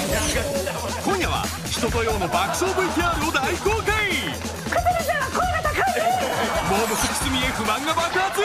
今夜は人とようの爆笑 VTR を大公開。 小鳥さんは声が高い。 モームスくすみへ不満が爆発。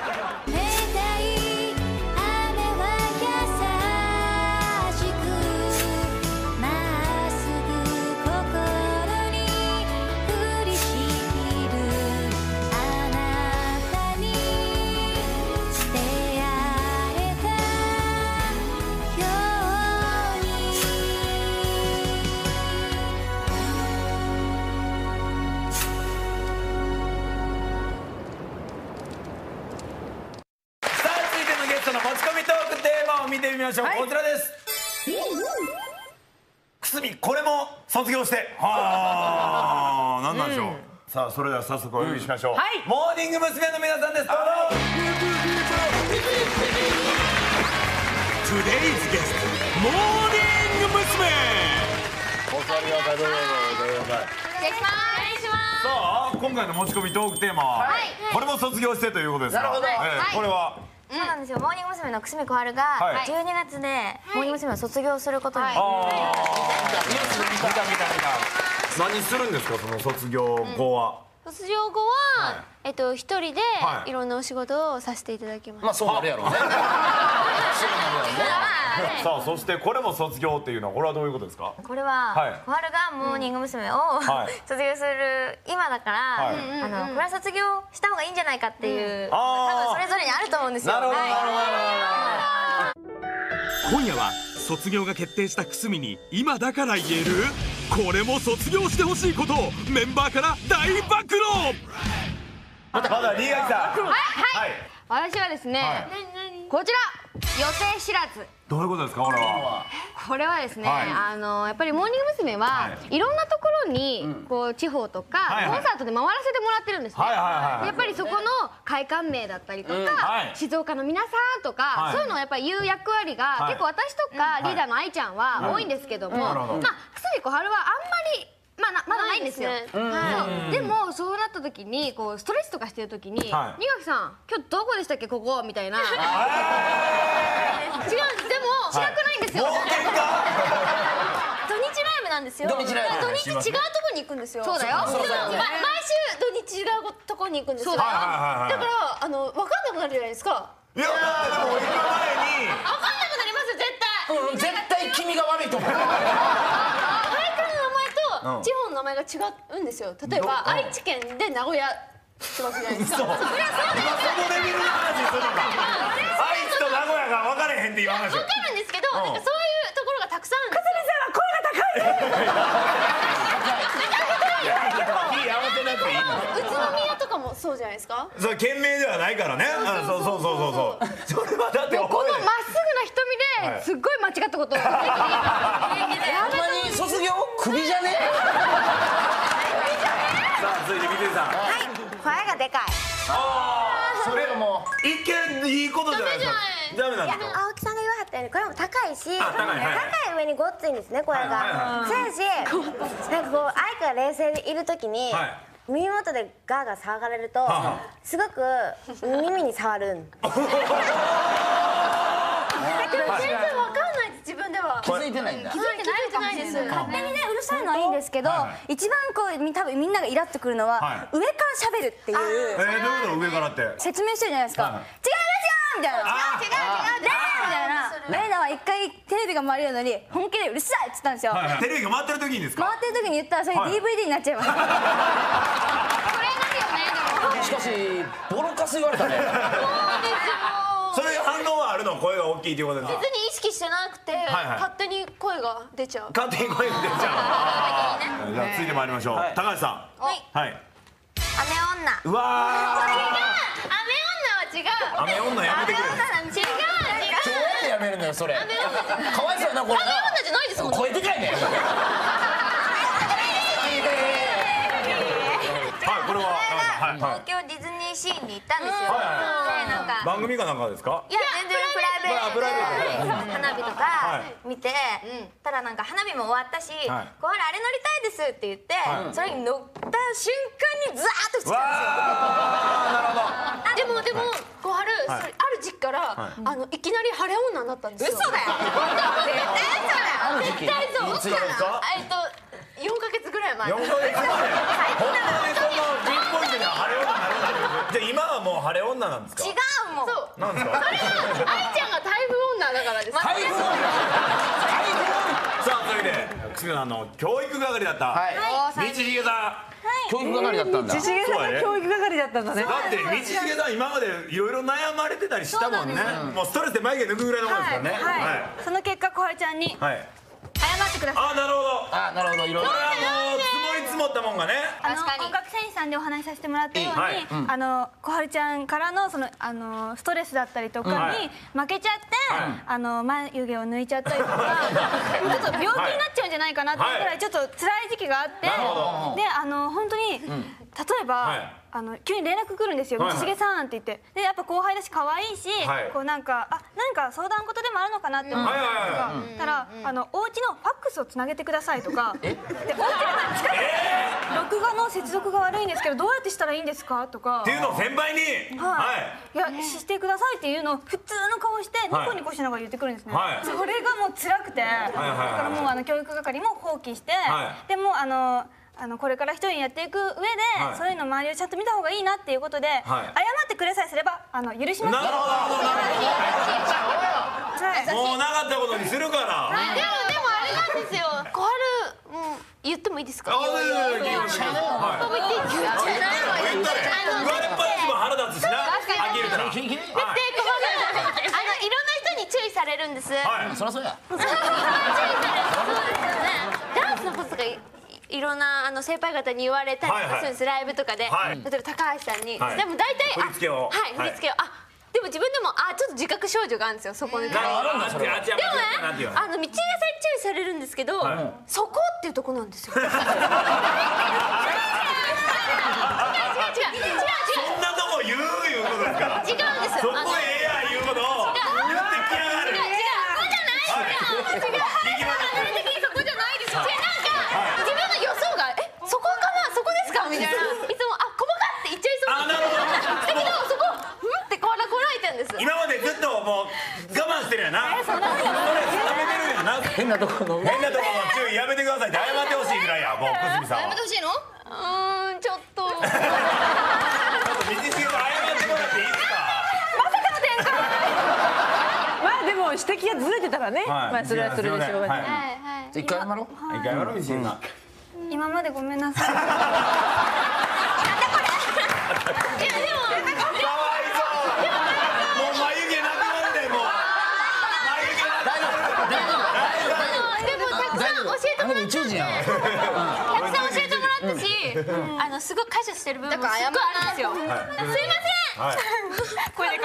見てみましょう、こちらです。くすみ、これも卒業して、はあ、なんなんでしょう。さあ、それでは早速お呼びしましょう。モーニング娘。の皆さんです。どうぞ。 Today's guest、モーニング娘。 お座りください、どうぞ。お願いします。さあ、今回の持ち込みトークテーマは、これも卒業してということですが、これは。 そうなんですよ。モーニング娘。の久住小春が12月でモーニング娘。を卒業することに。 見た。何するんですか、その卒業後は。 卒業後は一人でいろんなお仕事をさせていただきます。 まあそうなるやろうね。 さあ、そしてこれも卒業っていうのはこれはどういうことですか。 これは小春がモーニング娘。を卒業する今だからこれは卒業した方がいいんじゃないかっていう多分それぞれにあると思うんですよ。 なるほど。 今夜は卒業が決定したくすみに今だから言えるこれも卒業してほしいことをメンバーから大暴露。 まだ新垣さん。 私はですね、こちら予定知らず。 どういうことですか、これは。 これはですね、やっぱりモーニング娘。はいろんなところにこう地方とかコンサートで回らせてもらってるんですね。やっぱりそこの会館名だったりとか静岡の皆さんとかそういうのをやっぱり言う役割が結構私とかリーダーの愛ちゃんは多いんですけども、まあ久住小春はあんまりまだないんですよ。でもそうなった時にこうストレスとかしてる時に「新垣さん今日どこでしたっけここ」みたいな。違うんです。でも近くないんですよ。土日ライブなんですよ。土日違うとこに行くんですよ。そうだよ。毎週土日違うとこに行くんですよ。だから分かんなくなるじゃないですか。 いやでも行く前に分かんなくなりますよ絶対。 絶対君が悪いと思う。 地方の名前が違うんですよ。例えば愛知県で名古屋ってわけじゃないですか。そりゃそうですよ。 そのレベルの話するのか。愛知と名古屋が分かれへんって言わないでしょ。 分かるんですけど、なんかそういうところがたくさんあるんですよ。宇都宮とかもそうじゃないですか。 それ県名ではないからね。そう。それはだってこのまっすぐな瞳ですっごい間違ったことを。 ほんまに卒業クビじゃね。 さあ続いてみてさん。 声がでかい。 それも一見いいことじゃないですか。ダメなんですか。 青木さんが言わはったようにこれも高いし高高い上にごっついんですね、声が。そうやしなんかこう愛が冷静でいる時に耳元でガーガー騒がれるとすごく耳に触るん。でも全然わかんないです、自分では。 気づいてないんだ。 気づいてないです。勝手にねうるさいのはいいんですけど、一番こう多分みんながイラっとくるのは上から喋るっていう。 どういうこと上からって。 説明してるじゃないですか。違いますよみたいな。違うみたいな。レイナは一回テレビが回れるのに本気でうるさいって言ったんですよ。 テレビが回ってる時にですか。 回ってる時に言ったらそれ DVD になっちゃいます。これなるよね。 しかしボロカス言われたね。 それ反応はあるの、声が大きいということですか。 別に意識してなくて勝手に声が出ちゃう。 勝手に声が出ちゃう。じゃあ続いて参りましょう。高橋さん。はい。 雨女。 うわ。 雨女は違う。 雨女やめてくれ。 違う。 どうやってやめるのよそれ。かわいそうやなこれ。 雨女じゃないですもん。 声でかいね。 これは東京ディズニーシーに行ったんですよ。でなんか番組かなんかですか。 いや全然プライベートで花火とか見て、ただなんか花火も終わったし「小原あれ乗りたいです」って言ってそれに乗った瞬間にザーッと来たんですよ。でも小春ある時期からいきなり晴れ女になったんですよ。嘘だよ。絶対そうだよ。絶対いつですか 4ヶ月ぐらい前。 4ヶ月前。本当にそのピンポイントに晴れ女になるんだけど、じゃあ今はもう晴れ女なんですか？ 違うもん。そう。 なんですか？ それは愛ちゃんが台風女だからです。 台風。 さあそれで久住さん教育係だった道重さん。 教育係だったんだ。 道重さんが教育係だったんだね。 だって道重さん今までいろいろ悩まれてたりしたもんね。もうストレスで眉毛抜くぐらいのもんですからね。 その結果小春ちゃんに謝ってください。 あ、なるほど。 あ、なるほど。いろいろ。 これはもう積もり積もったもんがね。 音楽選手さんでお話しさせてもらったように、小春ちゃんからのストレスだったりとかに負けちゃって眉毛を抜いちゃったりとかちょっと病気になっちゃうんじゃないかなっていうぐらいちょっと辛い時期があって、で本当に例えば急に連絡来るんですよ「道重さん」って言って、でやっぱ後輩だし可愛いし、こうなんか何か相談事でもあるのかなって思ったんですが、たらお家のファックスをつなげてくださいとか、でお家が近くて録画の接続が悪いんですけどどうやってしたらいいんですかとかっていうのを先輩にいやしてくださいっていうのを普通の顔してニコニコしながら言ってくるんですね。それがもう辛くて、だからもう教育係も放棄して、でもこれから一人にやっていく上で、そういうの周りをちゃんと見た方がいいなっていうことで、謝ってくれさえすれば許します。 なるほどなるほど。もうなかったことにするから。 でもあれなんですよ。小春言ってもいいですか？ 言っていいですか？言ったれ。言われっぱなしも腹立つしな。あげるから。 で小春いろんな人に注意されるんです。 そりゃそうや。 注意される。ダンスのこととかいろんな先輩方に言われたりするんです、ライブとかで。例えば高橋さんに、でも大体振り付けを、 振り付けをでも自分でもちょっと自覚症状があるんですよ、そこに。でもね、道枝さんに注意されるんですけど、そこっていうとこなんですよ。違う。 そんなとこ言うことですか？ 違うんですよ。 そこええや言うことを言ってきやがる。 違う、そこじゃないですよ。流れ的にそこじゃないですよ。自分の予想がそこかな、そこですかみたいな、いつも細かって言っちゃいそうなんですけど、そこってこらえてるんです。 今までずっともう我慢してるやな。それ冷めてるやな。 変なとこの注意やめてくださいって謝ってほしいぐらいや。もう久住さんは謝ってほしいの？ちょっと。 道重を謝ってもらっていいですか？ まあでも指摘がずれてたらね、まあそれはそれでしょうがない。 一回謝ろう。 一回謝ろう、道重さん。 今までごめんなさい。 かわいそう。もう眉毛なくなるで、もう眉毛なくなる。 でもたくさん教えてもらったんで、たくさん教えてもらったし、すごい感謝してる部分もすっごいあるんですよ。すいません。これでか。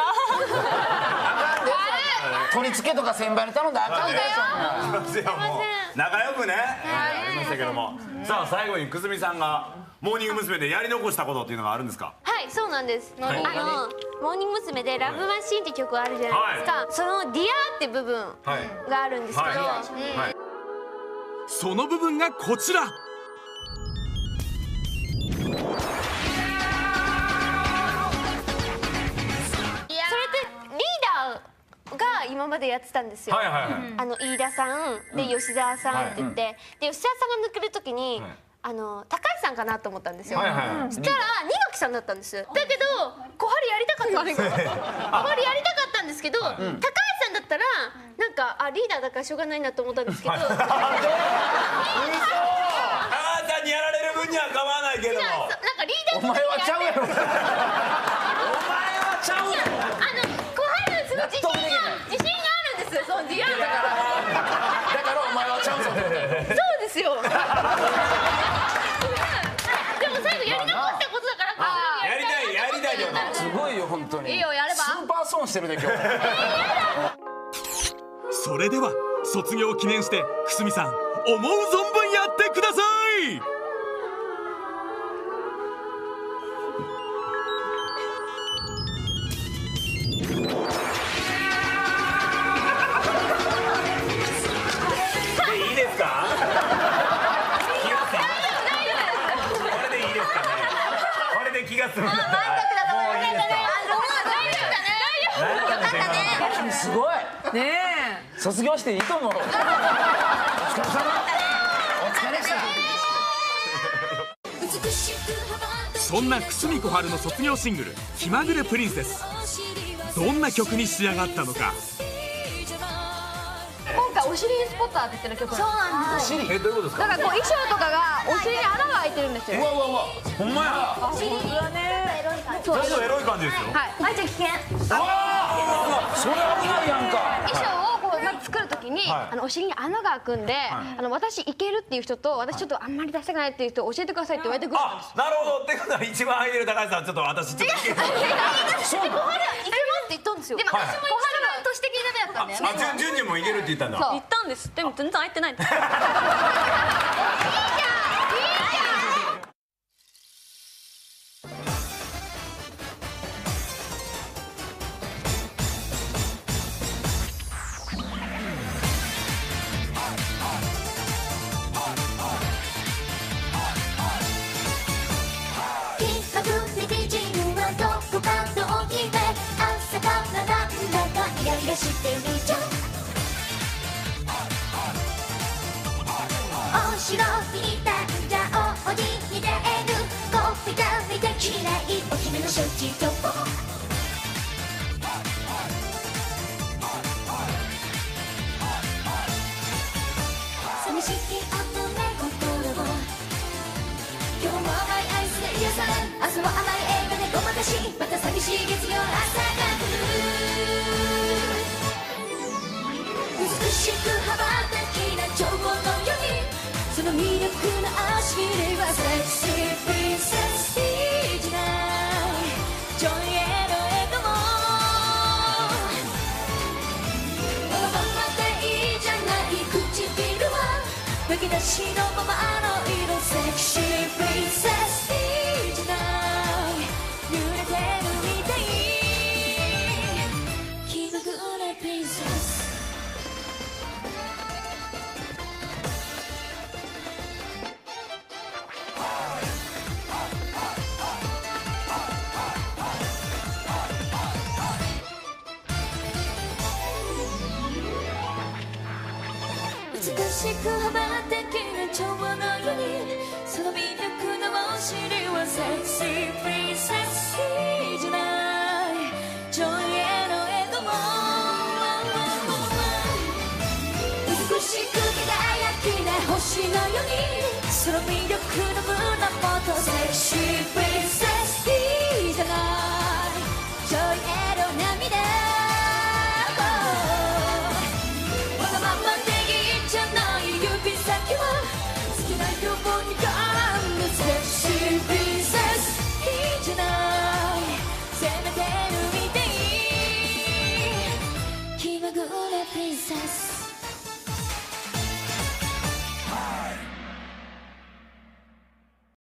取り付けとか先輩に頼んだらあかんで。 すいません。もう仲良くねやりましたけども、さあ最後に久住さんがモーニング娘。でやり残したことっていうのがあるんですか？ はい、そうなんです。モーニング娘。でラブマシーンって曲あるじゃないですか。そのディアって部分があるんですけど、 その部分がこちら。 が今までやってたんですよ。飯田さんで吉沢さんって言って、で吉沢さんが抜ける時に高橋さんかなと思ったんですよ。そしたら新垣さんだったんです。だけど小春やりたかったんですよ。小春やりたかったんですけど、高橋さんだったらなんかリーダーだからしょうがないなと思ったんですけど。高橋さんにやられる分には構わないけども。 なんかリーダーお前はちゃうやろ。お前はちゃうやろ。 自信があるんですよ、そのディアだからお前はちゃうぞ。 そうですよ。でも最後やり残したことだからやりたいよ。 すごいよ本当に。 いいよ、やれば。 スーパー損してるね今日。 それでは卒業を記念して久住さん思う存分やってください。 気がするんだったらもういいですか？ すごいねえ、卒業していいと思う。お疲れ様。 そんな久住小春の卒業シングル「気まぐれプリンセス」、どんな曲に仕上がったのか。 今回お尻にスポット当ててる曲なんです。 お尻？ どういうことですか？ だからこう衣装とかがお尻に穴が開いてるんですよ。 うわうわうわ。 ほんまや。 お尻はね、 ちょっとエロい感じですよ。 はい。 愛ちゃん危険。 それ危ないやんか。 衣装をこうまず作るときにお尻に穴が開くんで、私いけるっていう人と私ちょっとあんまり出したくないっていう人を教えてくださいって言われてくるんです。 なるほど。ってことは一番入れる高橋さん、ちょっと私ちょっといける。 小春いけますって言ったんですよ。でも私も小春は都市的ダメだったんだよね。 あ、順々もいけるって言ったんだ。 言ったんです。でも全然入ってないんです。 してみちゃお城にいたんじゃ王子に出るコピカ見て嫌いお姫の処置と寂しき乙女心を今日も甘いアイスで癒され明日は甘い映画でごまかしまた寂しい月曜朝が来る美しく羽ばたきな蝶のようにその魅力の足にはセクシープリンセスいいじゃないジョイへの笑顔このままでいいじゃない唇はむき出しのままの色セクシープリンセスいいじゃない揺れてるみたい気まぐれプリンセス美しく羽ばたきな蝶のようにその魅力のお尻はセクシープリンセスいいじゃないジョイへの笑顔美しく輝きな星のようにその魅力の胸元セクシープリンセスいいじゃないジョイへの涙